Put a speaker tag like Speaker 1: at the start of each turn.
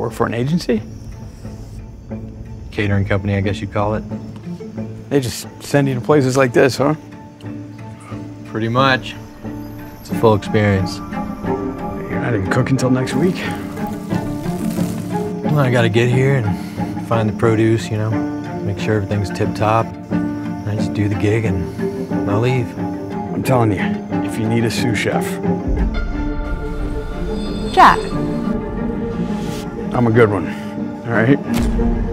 Speaker 1: work for an agency?
Speaker 2: Catering company, I guess you'd call it.
Speaker 1: They just send you to places like this, huh?
Speaker 2: Pretty much. It's a full experience.
Speaker 1: You're not even cooking until next week.
Speaker 2: Well, I gotta get here and find the produce, you know, make sure everything's tip-top. I just do the gig and I'll leave.
Speaker 1: I'm telling you, if you need a sous chef,
Speaker 3: Jack.
Speaker 1: I'm a good one, all right?